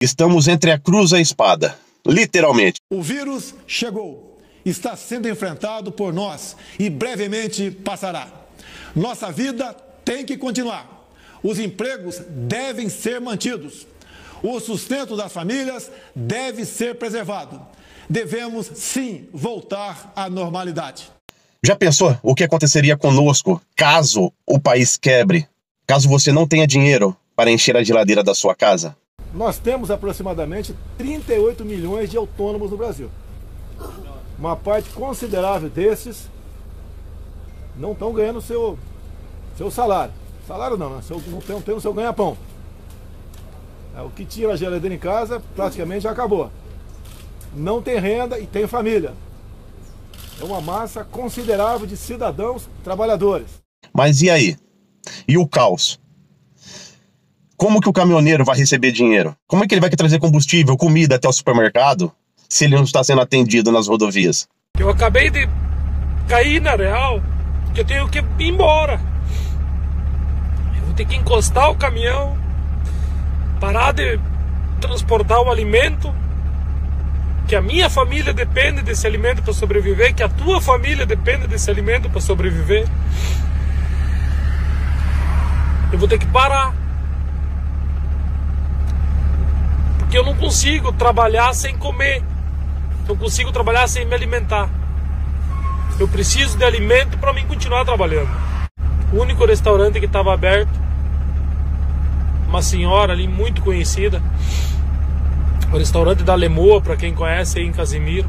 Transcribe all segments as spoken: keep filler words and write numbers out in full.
Estamos entre a cruz e a espada, literalmente. O vírus chegou, está sendo enfrentado por nós e brevemente passará. Nossa vida tem que continuar. Os empregos devem ser mantidos. O sustento das famílias deve ser preservado. Devemos, sim, voltar à normalidade. Já pensou o que aconteceria conosco caso o país quebre? Caso você não tenha dinheiro para encher a geladeira da sua casa? Nós temos aproximadamente trinta e oito milhões de autônomos no Brasil. Uma parte considerável desses não estão ganhando seu, seu salário. Salário não, né? Seu, não tem, tem o seu ganha-pão. É, o que tinha na geladeira em casa praticamente já acabou. Não tem renda e tem família. É uma massa considerável de cidadãos trabalhadores. Mas e aí? E o caos? Como que o caminhoneiro vai receber dinheiro? Como é que ele vai trazer combustível, comida até o supermercado, se ele não está sendo atendido nas rodovias? Eu acabei de cair na real, que eu tenho que ir embora. Eu vou ter que encostar o caminhão, parar de transportar o alimento, que a minha família depende desse alimento para sobreviver, que a tua família depende desse alimento para sobreviver. Eu vou ter que parar. Porque eu não consigo trabalhar sem comer. Não consigo trabalhar sem me alimentar. Eu preciso de alimento para mim continuar trabalhando. O único restaurante que estava aberto, uma senhora ali muito conhecida, o restaurante da Lemoa, para quem conhece aí em Casimiro.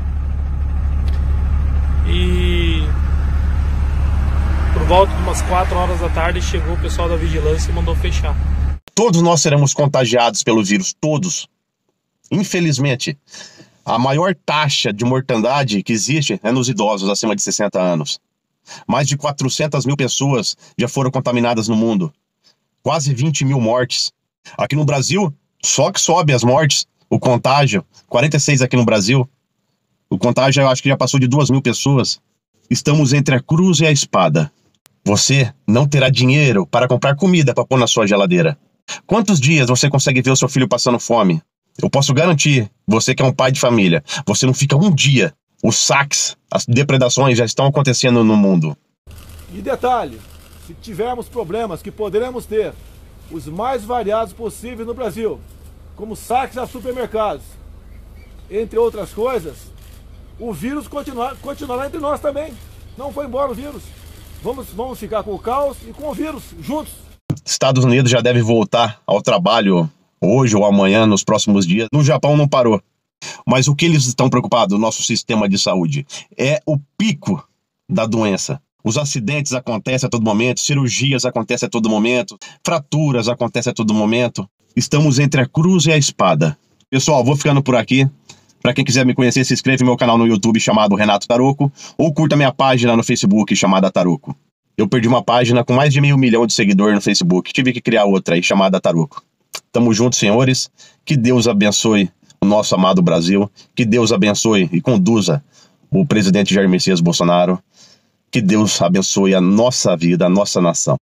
E por volta de umas quatro horas da tarde chegou o pessoal da vigilância e mandou fechar. Todos nós seremos contagiados pelo vírus, todos. Infelizmente, a maior taxa de mortandade que existe é nos idosos acima de sessenta anos. Mais de quatrocentas mil pessoas já foram contaminadas no mundo. Quase vinte mil mortes. Aqui no Brasil, só que sobe as mortes. O contágio, quarenta e seis aqui no Brasil. O contágio eu acho que já passou de duas mil pessoas. Estamos entre a cruz e a espada. Você não terá dinheiro para comprar comida para pôr na sua geladeira. Quantos dias você consegue ver o seu filho passando fome? Eu posso garantir, você que é um pai de família, você não fica um dia. Os saques, as depredações já estão acontecendo no mundo. E detalhe, se tivermos problemas que poderemos ter, os mais variados possíveis no Brasil, como saques a supermercados, entre outras coisas, o vírus continuar, continuará entre nós também. Não foi embora o vírus. Vamos, vamos ficar com o caos e com o vírus juntos. Estados Unidos já deve voltar ao trabalho hoje ou amanhã, nos próximos dias. No Japão não parou. Mas o que eles estão preocupados, o nosso sistema de saúde, é o pico da doença. Os acidentes acontecem a todo momento, cirurgias acontecem a todo momento, fraturas acontecem a todo momento. Estamos entre a cruz e a espada. Pessoal, vou ficando por aqui. Para quem quiser me conhecer, se inscreve no meu canal no YouTube chamado Renato Taroco, ou curta minha página no Facebook chamada Taroco. Eu perdi uma página com mais de meio milhão de seguidores no Facebook. Tive que criar outra aí chamada Taroco. Tamo juntos, senhores. Que Deus abençoe o nosso amado Brasil. Que Deus abençoe e conduza o presidente Jair Messias Bolsonaro. Que Deus abençoe a nossa vida, a nossa nação.